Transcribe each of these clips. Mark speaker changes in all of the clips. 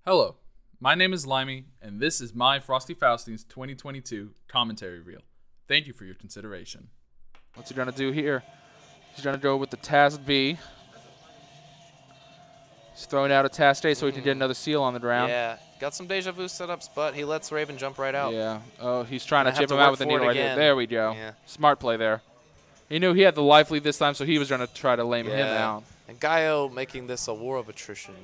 Speaker 1: Hello, my name is Limey, and this is my Frosty Faustings 2022 commentary reel. Thank you for your consideration.
Speaker 2: What's he gonna do here? He's gonna go with the Taz B. He's throwing out a Taz A so he can get another seal on the ground.
Speaker 3: Yeah, got some deja vu setups, but he lets Raven jump right out.
Speaker 2: Yeah. Oh, he's trying to
Speaker 3: Gonna
Speaker 2: chip
Speaker 3: have
Speaker 2: him
Speaker 3: to
Speaker 2: out
Speaker 3: work
Speaker 2: with the
Speaker 3: for it
Speaker 2: needle right there.
Speaker 3: again.
Speaker 2: There we go.
Speaker 3: Yeah.
Speaker 2: Smart play there. He knew he had the life lead this time, so he was gonna try to lame him out.
Speaker 3: And Gaio making this a war of attrition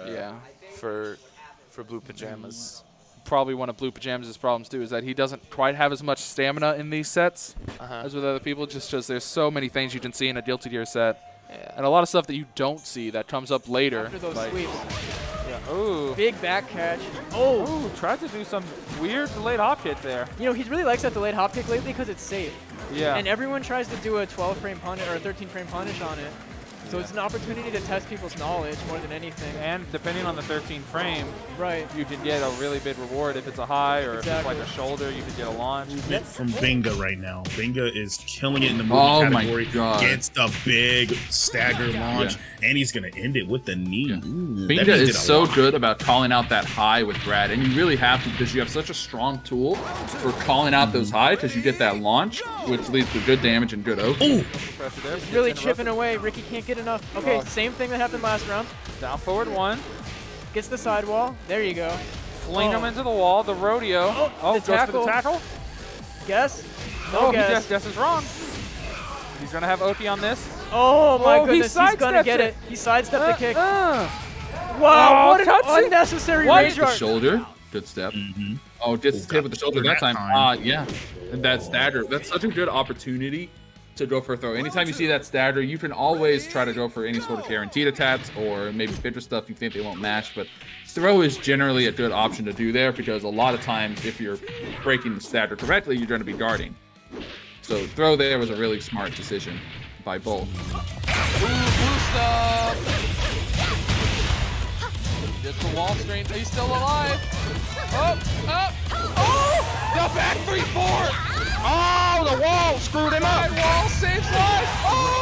Speaker 2: for
Speaker 3: for Blue Pajamas.
Speaker 2: Probably one of Blue Pajamas' problems too is that he doesn't quite have as much stamina in these sets as with other people, just because there's so many things you can see in a Guilty Gear set.
Speaker 3: Yeah.
Speaker 2: And a lot of stuff that you don't see that comes up later.
Speaker 4: After those
Speaker 2: like,
Speaker 4: sweeps.
Speaker 2: yeah. Ooh.
Speaker 4: Big back catch. Oh.
Speaker 2: Ooh, tried to do some weird delayed hop kick there.
Speaker 4: You know, he really likes that delayed hop kick lately because it's safe.
Speaker 2: Yeah.
Speaker 4: And everyone tries to do a 12-frame punish or a 13-frame punish on it. So it's an opportunity to test people's knowledge more than anything.
Speaker 5: And depending on the 13th frame,
Speaker 4: right,
Speaker 5: you can get a really big reward. If it's a high or if it's like a shoulder, you can get a launch.
Speaker 6: From Binga right now. Binga is killing it in the movie category.
Speaker 1: My God.
Speaker 6: Gets the big stagger launch, and he's going to end it with the knee.
Speaker 1: Yeah.
Speaker 6: Ooh,
Speaker 1: Binga is so good about calling out that high with Brad, and you really have to because you have such a strong tool for calling out those high because you get that launch, which leads to good damage and good oak.
Speaker 6: Ooh.
Speaker 4: He's really chipping away. Ricky can't get enough. Okay, same thing that happened last round.
Speaker 5: Down forward one.
Speaker 4: Gets the sidewall. There you go.
Speaker 5: Fling him into the wall. The rodeo.
Speaker 4: Oh, the
Speaker 5: goes
Speaker 4: tackle.
Speaker 5: for the tackle.
Speaker 4: Guess? No
Speaker 5: Oh,
Speaker 4: guess.
Speaker 5: he guesses wrong. He's going to have Oki on this.
Speaker 4: Oh my
Speaker 5: Oh, he
Speaker 4: goodness, he's gonna
Speaker 5: sidestepped
Speaker 4: get
Speaker 5: it.
Speaker 4: it. He sidestepped the kick.
Speaker 5: Oh,
Speaker 4: Wow, what an
Speaker 5: cutscene.
Speaker 4: unnecessary
Speaker 5: What?
Speaker 4: rage
Speaker 1: The
Speaker 4: art.
Speaker 1: shoulder, good step. Oh, gets hit with the shoulder that time. Yeah, and that stagger. That's such a good opportunity to go for a throw. Anytime you see that stagger, you can always try to go for any sort of guaranteed attacks or maybe Fidra stuff you think they won't match, but throw is generally a good option to do there because a lot of times if you're breaking the stagger correctly, you're going to be guarding. So throw there was a really smart decision by both.
Speaker 7: Blue stuff. Gets the wall strain. He's still alive. Oh! The back 3-4. Oh, the wall screwed him up. Wall saves life. Oh!